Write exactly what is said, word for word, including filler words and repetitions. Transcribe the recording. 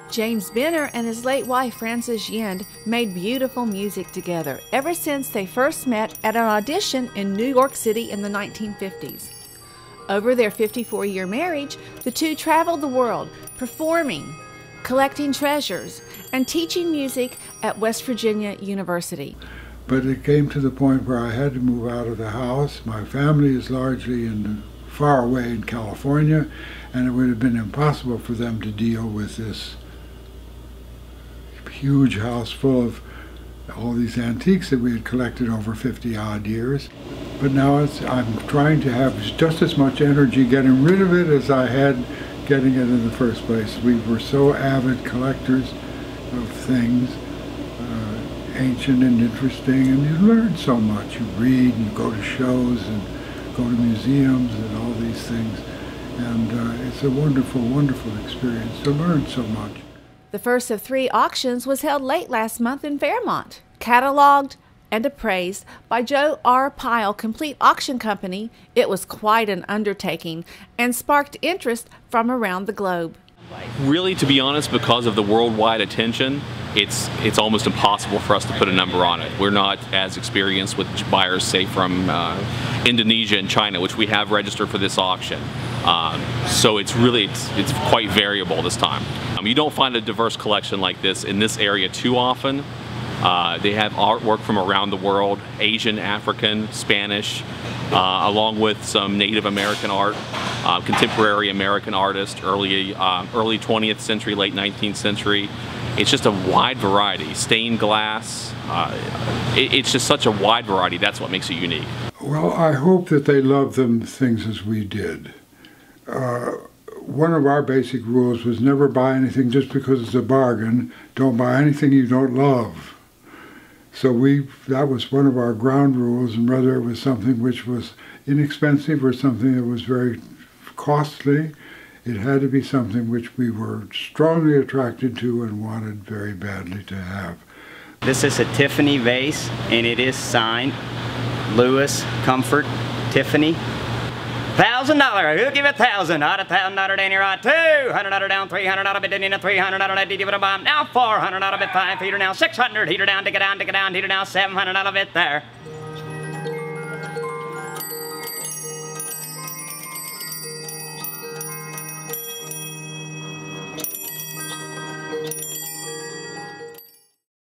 James Benner and his late wife Frances Yend made beautiful music together ever since they first met at an audition in New York City in the nineteen fifties. Over their fifty-four-year marriage, the two traveled the world, performing, collecting treasures, and teaching music at West Virginia University. But it came to the point where I had to move out of the house. My family is largely in far away in California, and it would have been impossible for them to deal with this huge house full of all these antiques that we had collected over fifty odd years. But now it's, I'm trying to have just as much energy getting rid of it as I had getting it in the first place. We were so avid collectors of things, uh, ancient and interesting, and you learn so much. You read and you go to shows and go to museums and all these things. And uh, it's a wonderful, wonderful experience to learn so much. The first of three auctions was held late last month in Fairmont. Cataloged and appraised by Joe R. Pyle Complete Auction Company, it was quite an undertaking and sparked interest from around the globe. Really, to be honest, because of the worldwide attention, it's it's almost impossible for us to put a number on it. We're not as experienced with buyers, say, from uh, Indonesia and China, which we have registered for this auction. Um, so it's really, it's, it's quite variable this time. Um, you don't find a diverse collection like this in this area too often. Uh, they have artwork from around the world, Asian, African, Spanish, uh, along with some Native American art, uh, contemporary American artists, early, uh, early twentieth century, late nineteenth century. It's just a wide variety. Stained glass, uh, it, it's just such a wide variety. That's what makes it unique. Well, I hope that they love them things as we did. Uh, one of our basic rules was never buy anything just because it's a bargain. Don't buy anything you don't love. So we, that was one of our ground rules, and whether it was something which was inexpensive or something that was very costly, it had to be something which we were strongly attracted to and wanted very badly to have. This is a Tiffany vase, and it is signed Louis Comfort Tiffany. Thousand dollar, who'll give a thousand? Out a thousand dollar down here, out two hundred dollar down, three hundred dollar bid in a three hundred dollar bid a bomb. Now four hundred dollar bid, five feet now, six hundred heater down, take it down, take it down, heater down, seven hundred dollar bid there.